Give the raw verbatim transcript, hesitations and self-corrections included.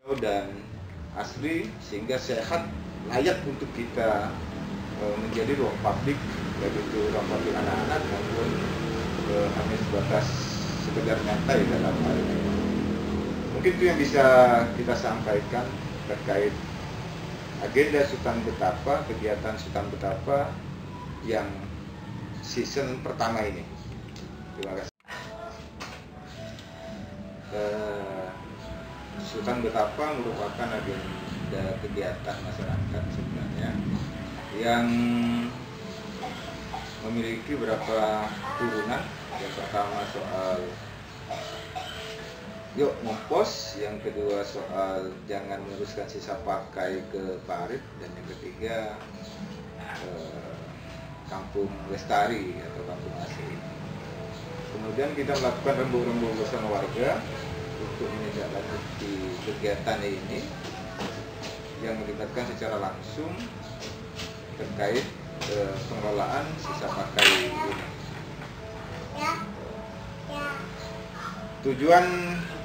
dan asli sehingga sehat, layak untuk kita e, menjadi ruang publik, baik itu ruang publik anak-anak maupun e, hanya sebatas sekedar nyantai dalam hal ini. Mungkin itu yang bisa kita sampaikan terkait agenda Sultan Betapa, kegiatan Sultan Betapa yang season pertama ini. Terima kasih. Uh, Sultan Betapa merupakan agenda kegiatan masyarakat sebenarnya yang memiliki beberapa turunan. Yang pertama soal yuk ngompos, yang kedua soal jangan meneruskan sisa pakai ke parit, dan yang ketiga eh, kampung lestari atau kampung asli. Kemudian kita melakukan rembuk-rembuk bersama warga untuk menindaklanjuti kegiatan ini yang melibatkan secara langsung terkait eh, pengelolaan sisa pakai ini. Tujuan